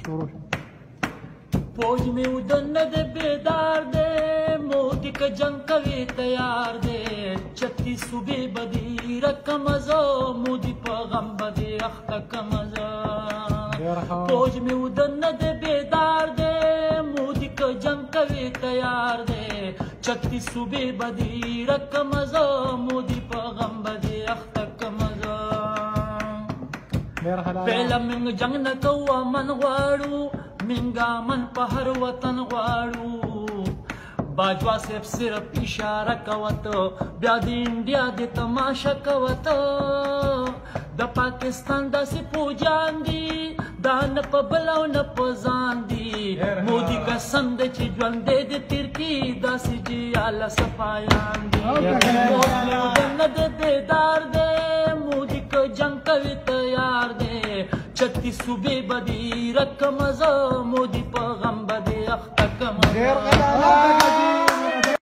فوج میں ادن دے بیدار دے مودی کا جنگ کوي تیار دے 36 صوبے بدی رقم ازو مودی پیغام بدی اختا کم ازو فوج میں ادن دے بیدار دے مودی کا جنگ کوي تیار دے 36 صوبے بدی رقم ازو مودی پیغام بدی اختا کم ازو پہلا منگ جنگ نہ کوا من غواړو منگا من پہر وطن غواړو باجوا صاحب صرف اشارہ کوتو بیا دی انڈیا دی تماشا کوتو د پاکستان داسې پوجان دی دا نه په بلو نه په ځان دی مودي قسم دی چې ژوندی دی تیر کی داسې جیاله صفایان دی نه دی بیدار دی مودي که جنگ کوي تیار دی 36 صوبے بدی رقم ازو مودی پیغام بدی اختا کم